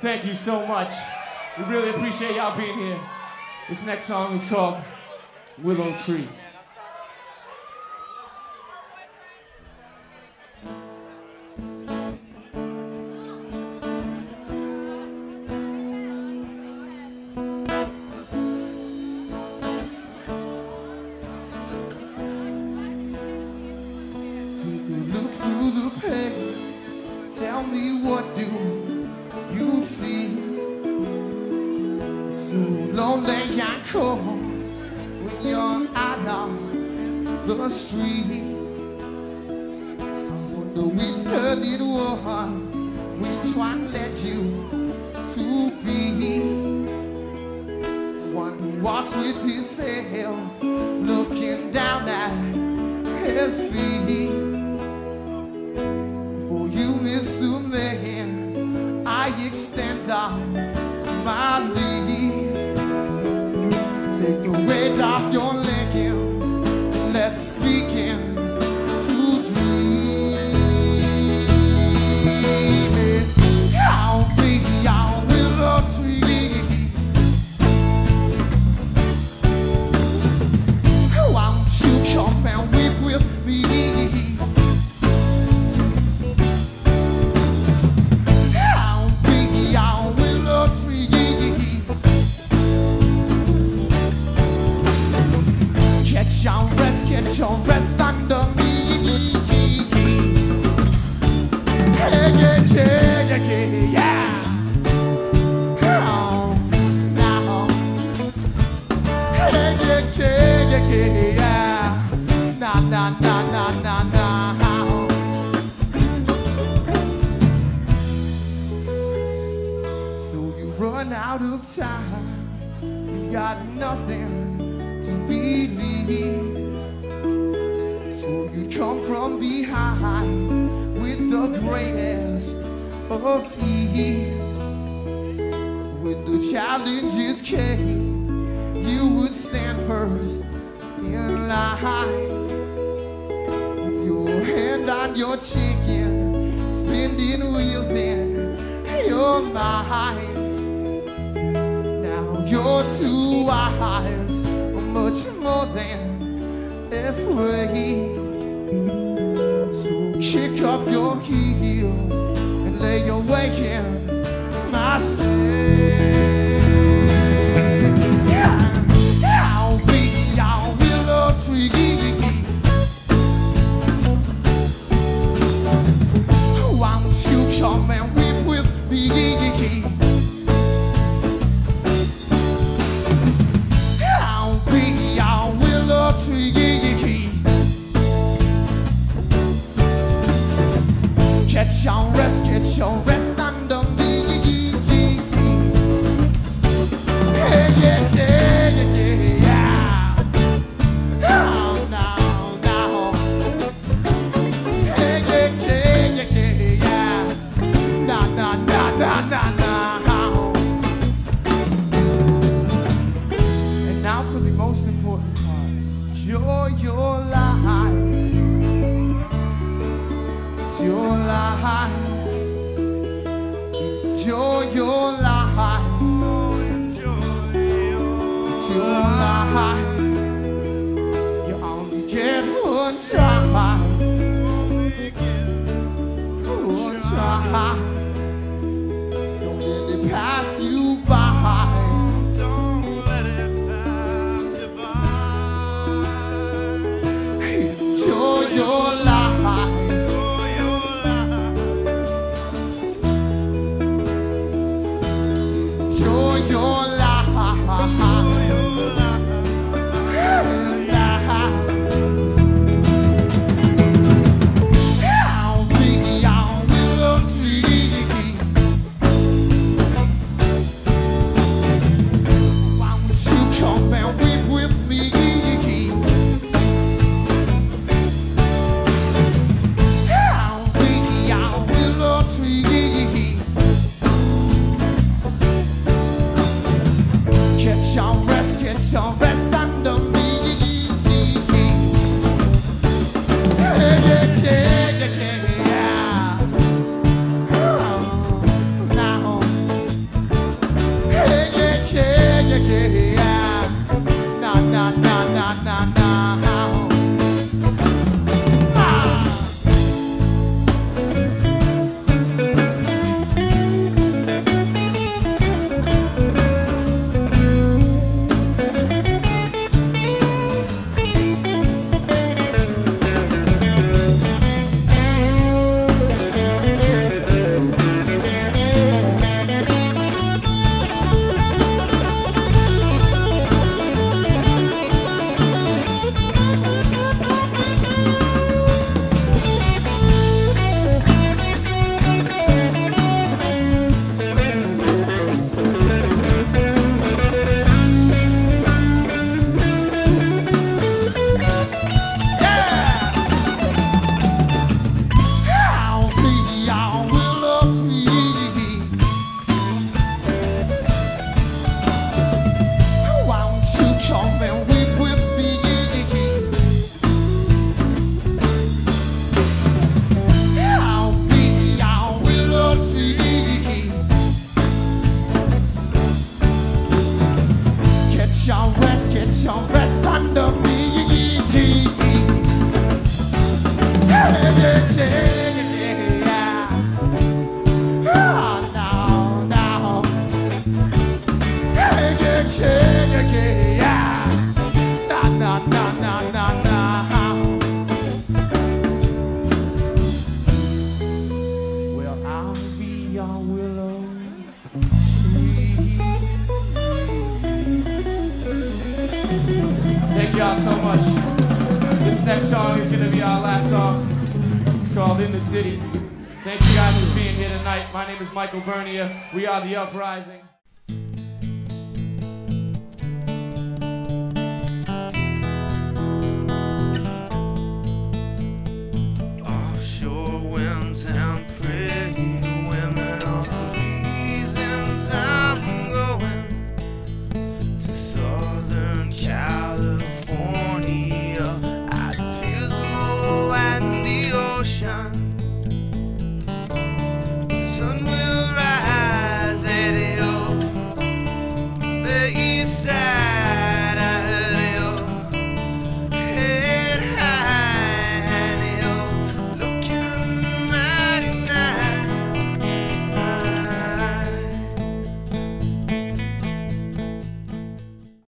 thank you so much. We really appreciate y'all being here. This next song is called Willow Tree. Look through the page, tell me what do you see? It's so lonely and cold when you're out on the street. I wonder which turn it was, which one led you to be one who walks with his head looking down at his feet. For you, Mr. Man, I extend out my leave. Take the weight off your leggings and let's begin to dream. I'll be your willow tree. Won't you come and weep with me? Get your rest under me. Yeah, yeah, yeah, yeah, yeah. Oh, now. Yeah, yeah, yeah, yeah, yeah. Nah, nah, nah, nah, nah, nah. So you run out of time. You've got nothing to believe. So you come from behind with the greatest of ease. When the challenges came, you would stand first in line. With your hand on your chicken, spinning wheels in your mind. Now your two eyes are much more than afraid. So kick up your heels and lay your weight in my shade. Yeah, I'll be your willow tree. Won't you come and weep with me? I'll be your willow tree. Get your rest under me. Yeah, yeah, yeah, yeah, yeah. Oh, no, no. Yeah, yeah, yeah, yeah, yeah. Nah, nah, nah, nah, nah, nah. And now for the most important part. Enjoy your life. Your life, enjoy your life, it's your life. You only get one try, one try. Don't let it pass you by. Don't let it pass you by. Enjoy your life. Your life. I'll be your willow tree. Won't you come and weep with me? I'll be your willow tree. Get your Willow Thank y'all so much. This next song is gonna be our last song. It's called In the City. Thank you guys for being here tonight. My name is Michael Bernier. We are The Uprising.